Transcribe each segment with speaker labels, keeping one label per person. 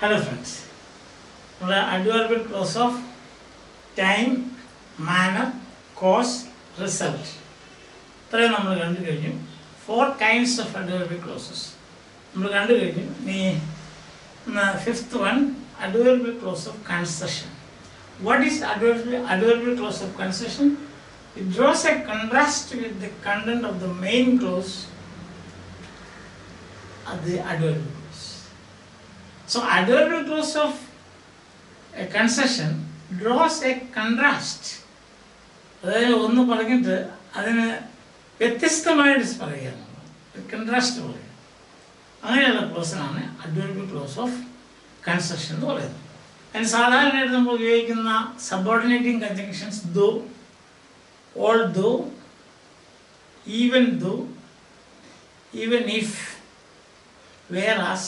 Speaker 1: Hello friends. The adverbial clause of time, manner, cause, result. Three നമ്മൾ കണ്ടു കഴിഞ്ഞു. 4 kinds of adverbial clauses. നമ്മൾ കണ്ടു കഴിഞ്ഞു. Fifth one, adverbial clause of concession. What is adverbial clause of concession? It draws a contrast with the content of the main clause of the adverbial clause. So adverbial clause of a concession draws a contrast. അതായത് ഒന്ന് പറഞ്ഞിട്ട് അതിന് വ്യത്യസ്തമായിട്ട് പറയുക, contrast പറയുക. അങ്ങനെയുള്ള ക്ലോസിനാണ് adverbial clause of concession എന്ന് പറയുന്നത്. അതിന് സാധാരണയായിട്ട് നമ്മൾ ഉപയോഗിക്കുന്ന subordinating conjunctions though, although, even though, even if, whereas,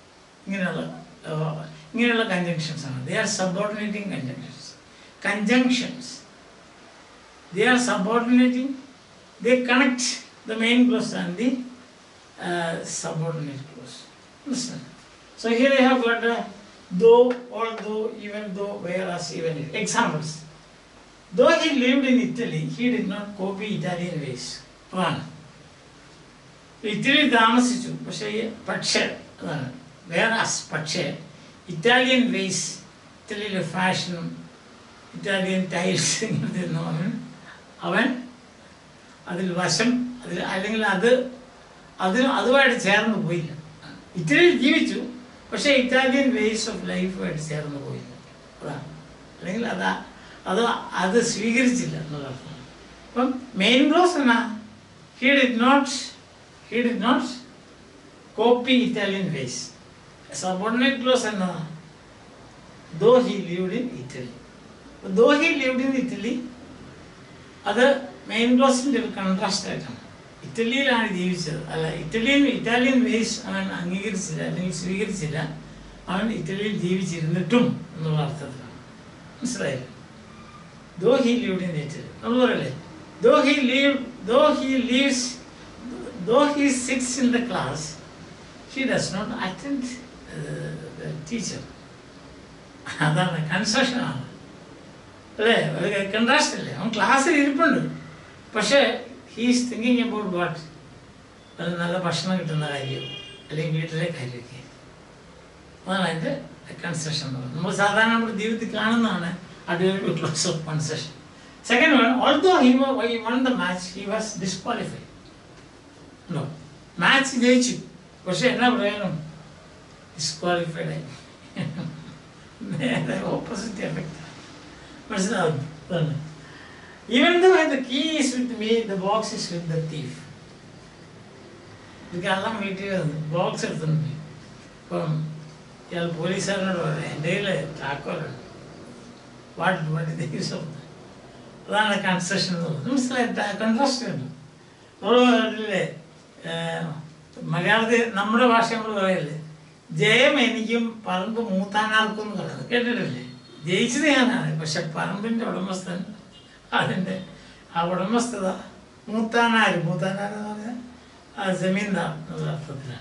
Speaker 1: ഇങ്ങനെയുള്ള കൺജങ്ഷൻസ് ആണ്. They are subordinating conjunctions. They are subordinating, they connect the main clause and the subordinate clause. Understand? So here I have got though, although, even though, whereas, even if. Examples. Though he lived in Italy, he did not copy Italian ways. One. Italy താമസിച്ചു, പക്ഷേ whereas, പക്ഷേ Italian vase, ഇറ്റലിയിലെ ഫാഷനും Italian tiles ഇങ്ങനത്തെ അവൻ അതിൽ വശം അല്ലെങ്കിൽ അതുമായിട്ട് ചേർന്ന് പോയില്ല. ഇറ്റലിയിൽ ജീവിച്ചു, പക്ഷേ ഇറ്റാലിയൻ വേസ് ഓഫ് ലൈഫുമായിട്ട് ചേർന്ന് പോയില്ല. അതാണ്, അല്ലെങ്കിൽ അത് സ്വീകരിച്ചില്ല എന്നുള്ളതാണ്. അപ്പം മെയിൻ ക്ലോസ് എന്നാ he did not copy Italian ways. Subordinate clause എന്നാ though he lived in Italy. Though he lived in Italy അത് മെയിൻ ക്ലോസിൻ്റെ ഒരു കൺട്രാസ്റ്റ് ആയിട്ടാണ്. ഇറ്റലിയിലാണ് ജീവിച്ചത്, അല്ല ഇറ്റാലിയൻ വേസ് അവൻ അംഗീകരിച്ചില്ല അല്ലെങ്കിൽ സ്വീകരിച്ചില്ല. അവൻ ഇറ്റലിയിൽ ജീവിച്ചിരുന്നിട്ടും എന്നുള്ള അർത്ഥത്തിലാണ്. മനസ്സിലായില്ല? Though he lived in Italy നമ്മൾ പറയല്ലേ, though he sits in the class, he does not attend the teacher. അതാണ് കൺസെഷനാണ്, അല്ലേ? കൺട്രാസ്റ്റ് അല്ലേ? അവൻ ക്ലാസ്സിൽ ഇരിപ്പുണ്ട്, പക്ഷേ ഹീസ് തിങ്കിങ് അബൌട്ട് വാട്ട്, അത് നല്ല ഭക്ഷണം കിട്ടുന്ന കാര്യം അല്ലെങ്കിൽ വീട്ടിലെ കാര്യമൊക്കെ. അതാണ് അതിൻ്റെ കൺസെഷൻ എന്ന് പറയുന്നത്. നമ്മൾ സാധാരണ നമ്മുടെ ജീവിതത്തിൽ കാണുന്നതാണ് adverbial clause of concession. Second one, although he won the match, he was disqualified. ഉണ്ടോ? മാച്ച് ജയിച്ചു, പക്ഷെ എന്നാ പറയാനും ഡിസ്ക്വാളിഫൈഡ് ആയി. നേരെ ഓപ്പോസിറ്റ് എഫക്റ്റ്. മനസ്സിലാവുന്നു? Even though the key is with me, the box is with the thief. ഇതൊക്കെല്ലാം വീട്ടിൽ ബോക്സ് എടുത്തിട്ടുണ്ട്. ഇപ്പം ഇയാൾ പോലീസുകാരനോട് പറയാം, എൻ്റെ കയ്യിൽ താക്കോലുണ്ട്, വാട്ട് യൂസ് ഓഫ്. അതാണ് കൺസെഷൻ എന്ന് പറയുന്നത്. മനസ്സിലായി? കൺട്രാസ്റ്റ് ഉണ്ട്. നമ്മൾ പറഞ്ഞില്ലേ, മലയാളത്തിൽ നമ്മുടെ ഭാഷ നമ്മൾ പറയല്ലേ, ജയം എനിക്കും പറമ്പ് മൂത്താനാർക്കും എന്ന് പറയുന്നത് കേട്ടിട്ടില്ലേ? ജയിച്ചത് ഞാനാണ്, പക്ഷെ പറമ്പിൻ്റെ ഉടമസ്ഥൻ, അതിൻ്റെ ആ ഉടമസ്ഥത മൂത്താനാര് എന്ന് പറഞ്ഞാൽ ആ ജമീന്ദാർ എന്നുള്ള അർത്ഥത്തിലാണ്.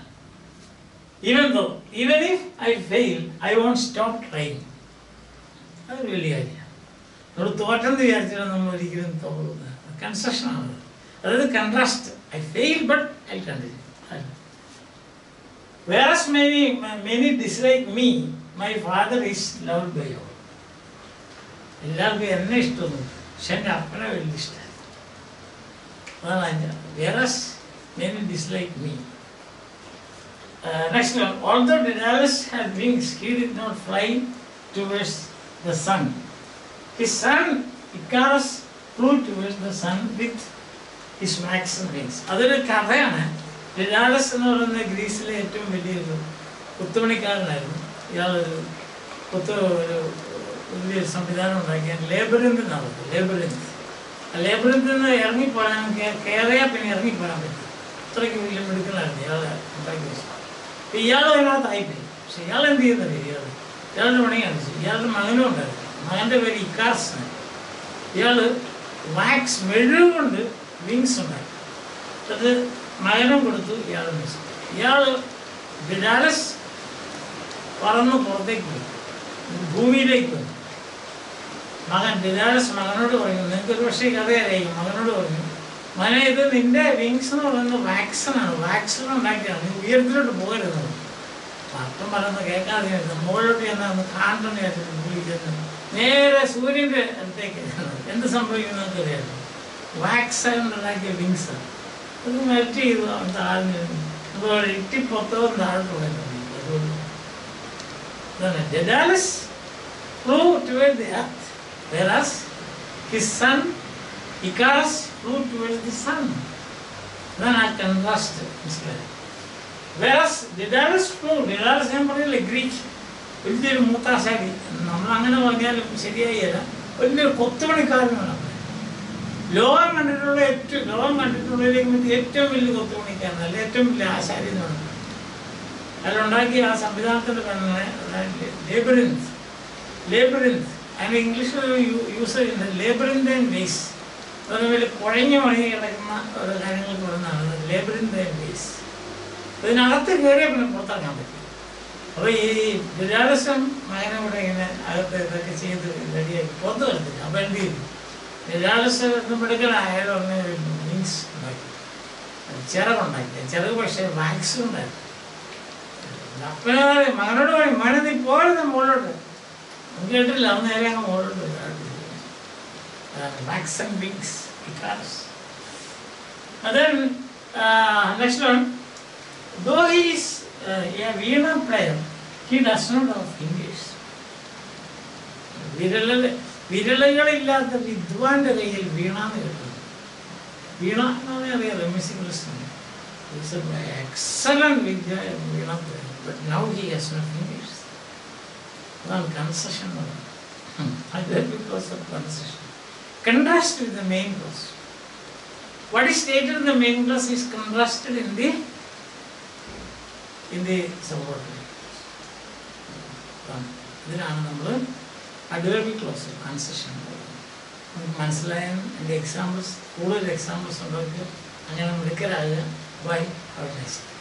Speaker 1: Even if I fail I won't stop trying. അത് വലിയ കാര്യമാണ്. നമ്മൾ തോറ്റെന്ന് വിചാരിച്ചാൽ നമ്മൾ ഒരിക്കലും തോന്നുന്നത് കൺസെഷനാണ്. അതായത് contrast. I fail but I continue. Whereas many dislike me, my father is loved by all. എല്ലാവർക്കും എന്നെ ഇഷ്ടമൊന്നും, പക്ഷെ എൻ്റെ അപ്പനെ വലിയ ഇഷ്ടമാണ്. അതാണ് അതിൻ്റെ. Whereas many dislike me. Next one, although Daedalus had wings, he did not fly towards the sun. His son Icarus flew towards the sun with his waxen wings. അതൊരു കഥയാണ്. ഡെഡാലസ് എന്ന് പറയുന്ന ഗ്രീസിലെ ഏറ്റവും വലിയൊരു കുത്തുമണിക്കാരനായിരുന്നു. ഇയാളൊരു വലിയൊരു സംവിധാനം ഉണ്ടാക്കിയ ലേബറിന്ത് നടത്തും. ലേബറിന്തിൽ നിന്ന് ഇറങ്ങിപ്പോരാൻ കയറിയാൽ പിന്നെ ഇറങ്ങിപ്പോരാൻ പറ്റും. അത്രയ്ക്ക് വലിയ മിടുക്കലായിരുന്നു ഇയാളെ ഉണ്ടാക്കി വെച്ചത്. അപ്പം ഇയാൾ അതിനകത്തായിപ്പോയി. പക്ഷെ ഇയാൾ എന്ത് ചെയ്യുന്നത്? ഇയാളുടെ പണി കാണിച്ചു. ഇയാളുടെ മകനും ഉണ്ടായിരുന്നു. മകൻ്റെ പേര് ഇക്കാർസ്. ഇയാൾ വാക്സ് മെഴുകൊണ്ട് വിങ്സ് ഉണ്ടാക്കി. അത് മകനും കൊടുത്തു, ഇയാളും വെച്ചു. ഇയാൾ ഡെഡാലസ് പറന്ന് പുറത്തേക്ക് പോയി, ഭൂമിയിലേക്ക് വന്നു. മകൻ ഡിഡാലസ് മകനോട് പറഞ്ഞു, നിങ്ങൾക്കൊരു പക്ഷേ കഥയറിയാം, മകനോട് പറഞ്ഞു, മകനെ ഇത് നിന്റെ വിങ്സ് എന്ന് പറയുന്നത് വാക്സിനാണ്, വാക്സിൻ ഉണ്ടാക്കിയാണ്, നീ ഉയരത്തിലോട്ട് പോകരുത്. അപ്പം പറയുന്നത് കേൾക്കാതെ മുകളിലോട്ട് ചെന്ന് കാണണമെന്ന് വിളിക്കുന്നു. നേരെ സൂര്യൻ്റെ അടുത്തേക്ക് എന്ത് സംഭവിക്കുന്നു നമുക്കറിയാമല്ലോ. വാക്സിൻ ഉണ്ടാക്കിയ വിങ്സാണ്. അത് മെൽറ്റ് ചെയ്തു, അവൻ താഴ്ന്നു, അതുപോലെ ഇട്ടിപ്പൊത്തവും താഴോട്ട് പോയിരുന്നു. അതുകൊണ്ട് Daedalus flew toward the earth, whereas his son Icarus flew towards the sun. Then I contrast it. Whereas Daedalus flew, Daedalus ഞാൻ പറഞ്ഞില്ലേ ഗ്രീക്ക്, വലിയൊരു മൂത്താശാലി, നമ്മളങ്ങനെ പറഞ്ഞാലും ശരിയായില്ല, വലിയൊരു കൊത്തുപണിക്കാരനാണ്. ലോകം കണ്ടിട്ടുള്ളതിലേക്ക് മറ്റേ ഏറ്റവും വലിയ കൊത്തുപണിക്കാരൻ, അല്ല ഏറ്റവും വലിയ ആശാരി എന്ന് പറഞ്ഞു. അതിലുണ്ടാക്കിയ ആ സംവിധാനത്തിൻ്റെ പെണ്ണെ ലേബറിൻസ് അതിൻ്റെ ഇംഗ്ലീഷിൽ യൂസ് ചെയ്യുന്നത് ലേബറിൻ്റെ വേസ്. അതൊരു വലിയ കുഴഞ്ഞു പണി കിടക്കുന്ന ഓരോ കാര്യങ്ങൾക്ക് പറയുന്നതാണ് ലേബറിൻ്റെ വേസ്. ഇതിനകത്ത് കയറിയാൽ പിന്നെ പുറത്താക്കാൻ പറ്റും. അപ്പോൾ ഈ ഡിഡാലസും മകനും കൂടെ ഇങ്ങനെ അകത്ത് ഇതൊക്കെ ചെയ്ത് റെഡിയാക്കി പുറത്ത് കിടത്തില്ല. അപ്പോൾ എന്ത് ചെയ്തു, ഡിഡാലസ് ഒന്നും എടുക്കലായാലും ഒന്ന് വിങ്സ് ഉണ്ടാക്കി, ചിറകുണ്ടാക്കി. ചിറക് പക്ഷേ വാക്സും ഉണ്ടായിരുന്നു. അപ്പനെ മകനോട് പറയും, മകനെ നീ പോരുന്ന മുകളിലോട്ട്. നമുക്ക് കേട്ടില്ല, അവൻ നേരെ അങ്ങ് മുകളിലോട്ട് waxen wings Icarus. And then next one, though he is a Veena player, he does not have fingers. വിരലുകളില്ലാത്ത വിദ്വാന്റെ കയ്യിൽ വീണാന്ന് കിട്ടുന്നു. വീണ എന്നാണ് അറിയാലോ, music instrument. He's an excellent Veena player, but now he has no fingers. Well, concession. And that because of concession. Contrast with the main clause. What is stated in the main clause is contrasted in the subordinate clause. ഇതിനാണ് നമ്മൾ അഡ്വർബി close concession നമുക്ക് മനസ്സിലായ എൻ്റെ examples, കൂടുതൽ examples ഉള്ളവർക്ക് അങ്ങനെ മിടുക്കരാകുക. By.